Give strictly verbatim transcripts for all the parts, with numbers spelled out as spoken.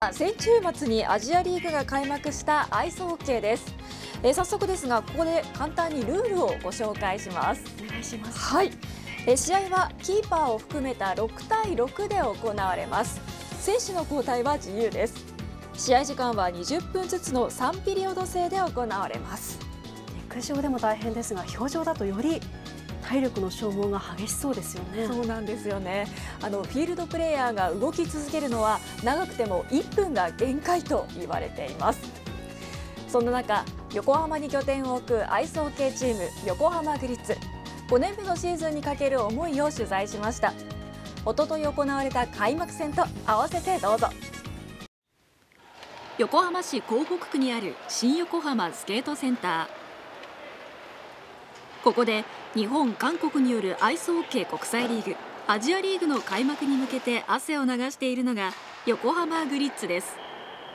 先週末にアジアリーグが開幕したアイスホッケーです。えー、早速ですが、ここで簡単にルールをご紹介します。 お願いします。 はい、えー、試合はキーパーを含めたろくたいろくで行われます。選手の交代は自由です。試合時間はにじゅっぷんずつのさんピリオド制で行われます。 陸上でも大変ですが、氷上だとより体力の消耗が激しそうですよね。 そうなんですよね。あのフィールドプレーヤーが動き続けるのは長くてもいっぷんが限界と言われています。そんな中、横浜に拠点を置くアイスホッケーチーム横浜グリッツ、ごねんめのシーズンにかける思いを取材しました。一昨日行われた開幕戦と合わせてどうぞ。横浜市港北区にある新横浜スケートセンター。ここで日本、韓国によるアイスホッケー国際リーグアジアリーグの開幕に向けて汗を流しているのが横浜グリッツです。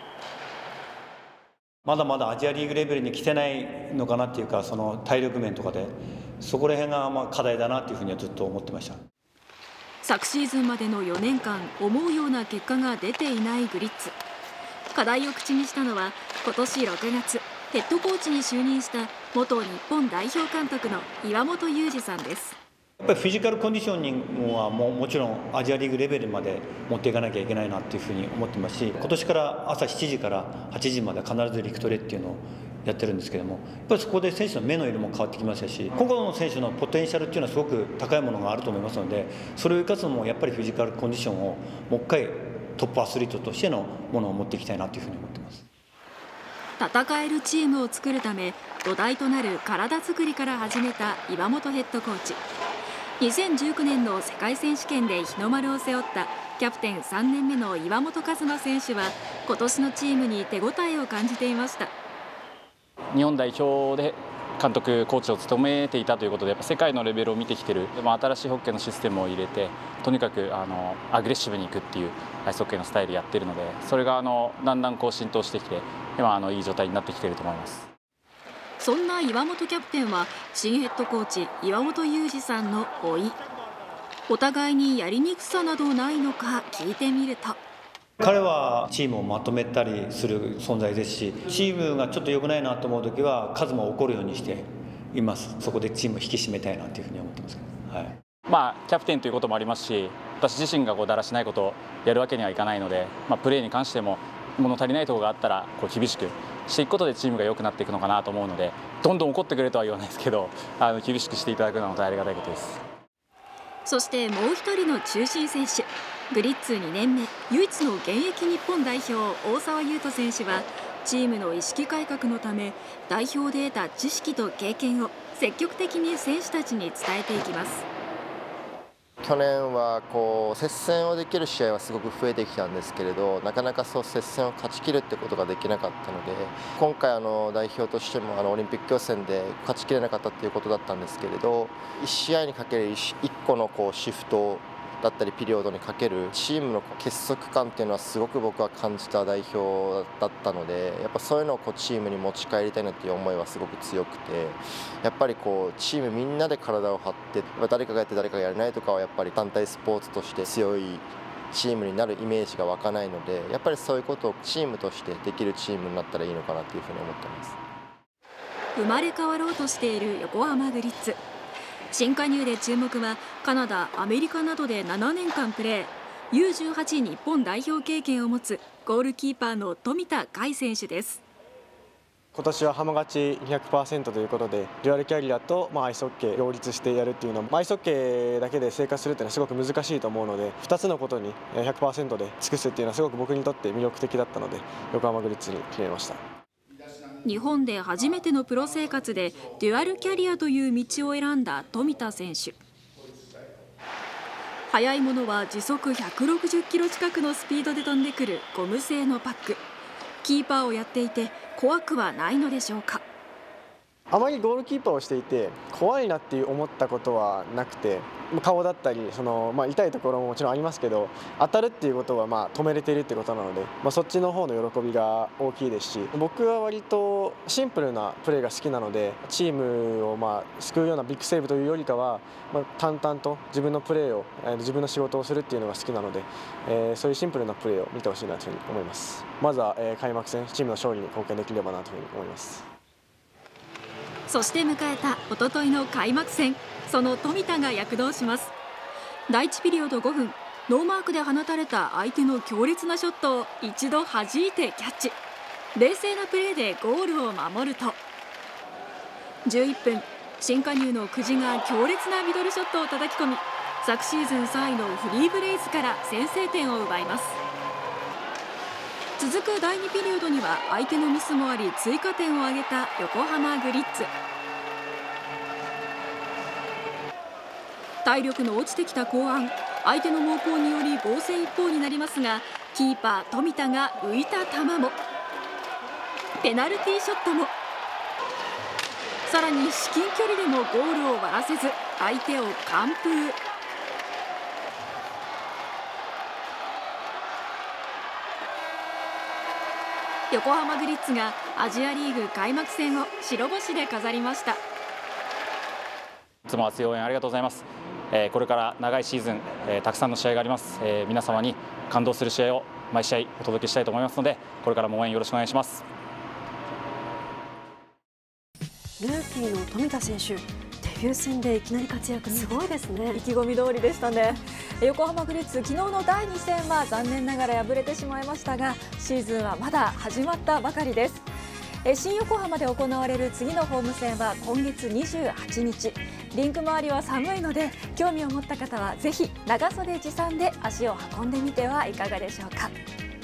まだまだアジアリーグレベルに来てないのかなっていうか、その体力面とかでそこら辺がまあ課題だなっていうふうにはずっと思ってました。 昨シーズンまでのよねんかん、思うような結果が出ていないグリッツ。課題を口にしたのは今年ろくがつ、ヘッドコーチに就任した元日本代表監督の岩本裕二さんです。 やっぱりフィジカルコンディショニングはもうもちろんアジアリーグレベルまで持っていかなきゃいけないなっていうふうに思ってますし、今年から朝しちじからはちじまで必ず陸トレっていうのをやってるんですけども、やっぱりそこで選手の目の色も変わってきましたし、個々の選手のポテンシャルっていうのはすごく高いものがあると思いますので、それを生かすのもやっぱりフィジカルコンディションをもう一回トップアスリートとしてのものを持っていきたいなというふうに思っています。 戦えるチームを作るため土台となる体作りから始めた岩本ヘッドコーチ。にせんじゅうきゅうねんの世界選手権で日の丸を背負ったキャプテンさんねんめの岩本和真選手は今年のチームに手応えを感じていました。 日本代表で監督、コーチを務めていたということで、やっぱ世界のレベルを見てきてる、でも新しいホッケーのシステムを入れて、とにかくあのアグレッシブにいくっていうアイスホッケーのスタイルやってるので、それがあのだんだんこう浸透してきて、今あのいい状態になってきていると思います。 そんな岩本キャプテンは新ヘッドコーチ岩本裕二さんの甥い。お互いにやりにくさなどないのか聞いてみると、 彼はチームをまとめたりする存在ですし、チームがちょっと良くないなと思うときは数も怒るようにしています。そこでチームを引き締めたいなというふうに思ってます、はい。 まあ、キャプテンということもありますし、私自身がこうだらしないことをやるわけにはいかないので、まあ、プレーに関しても物足りないところがあったらこう厳しくしていくことでチームが良くなっていくのかなと思うので、どんどん怒ってくれとは言わないですけど、あの厳しくしていただくのは本当にありがたいことです。 そしてもう一人の中心選手、グリッツにねんめ唯一の現役日本代表大澤優斗選手はチームの意識改革のため代表で得た知識と経験を積極的に選手たちに伝えていきます。 去年はこう接戦をできる試合はすごく増えてきたんですけれど、なかなかそう接戦を勝ち切るってことができなかったので、今回あの代表としてもあのオリンピック予選で勝ち切れなかったっていうことだったんですけれど、いち試合にかけるいっこのこうシフトだったりピリオドにかけるチームの結束感っていうのはすごく僕は感じた代表だったので、やっぱそういうのをこうチームに持ち帰りたいなっていう思いはすごく強くて、やっぱりこうチームみんなで体を張って誰かがやって誰かがやれないとかはやっぱり団体スポーツとして強いチームになるイメージが湧かないので、やっぱりそういうことをチームとしてできるチームになったらいいのかなというふうに思ってます。 生まれ変わろうとしている横浜グリッツ。新加入で注目はカナダ、アメリカなどでななねんかんプレー、ユーじゅうはち 日本代表経験を持つゴールキーパーの富田海選手です。 今年は浜勝ち にひゃくパーセント ということで、デュアルキャリアと、まあ、アイスホッケー両立してやるっていうのは、アイスホッケーだけで生活するっていうのはすごく難しいと思うので、ふたつのことに ひゃくパーセント で尽くすっていうのはすごく僕にとって魅力的だったので、横浜グリッツに決めました。 日本で初めてのプロ生活でデュアルキャリアという道を選んだ富田選手。速いものは時速ひゃくろくじゅっキロ近くのスピードで飛んでくるゴム製のパック。キーパーをやっていて怖くはないのでしょうか。 あまりゴールキーパーをしていて怖いなっていう思ったことはなくて、顔だったりその、まあ、痛いところももちろんありますけど、当たるっていうことはまあ止めれているってことなので、まあ、そっちの方の喜びが大きいですし、僕は割とシンプルなプレーが好きなので、チームをまあ救うようなビッグセーブというよりかは、まあ、淡々と自分のプレーを、自分の仕事をするっていうのが好きなので、えー、そういうシンプルなプレーを見てほしいなというふうに思います。まずは、えー、開幕戦チームの勝利に貢献できればなというふうに思います。 そして迎えた一昨日の開幕戦、その富田が躍動します。だいいちピリオドごふん、ノーマークで放たれた相手の強烈なショットを一度弾いてキャッチ、冷静なプレーでゴールを守ると、じゅういっぷん、新加入の久慈が強烈なミドルショットを叩き込み、昨シーズンさんいのフリーブレイズから先制点を奪います。続くだいにピリオドには相手のミスもあり追加点を挙げた横浜グリッツ。体力の落ちてきた後半、相手の猛攻により防戦一方になりますが、キーパー富田が浮いた球もペナルティーショットも、さらに至近距離でもゴールを割らせず相手を完封。横浜グリッツがアジアリーグ開幕戦を白星で飾りました。 いつも熱い応援ありがとうございます。えー、これから長いシーズン、えー、たくさんの試合があります。えー、皆様に感動する試合を毎試合お届けしたいと思いますので、これからも応援よろしくお願いします。 ルーキーの富田選手、デビュー戦でいきなり活躍、すごいですね。 意気込み通りでしたね。横浜グリッツ、昨日のだいに戦は残念ながら敗れてしまいましたが、シーズンはまだ始まったばかりです。新横浜で行われる次のホーム戦は今月にじゅうはちにち。リンク周りは寒いので、興味を持った方はぜひ長袖持参で足を運んでみてはいかがでしょうか。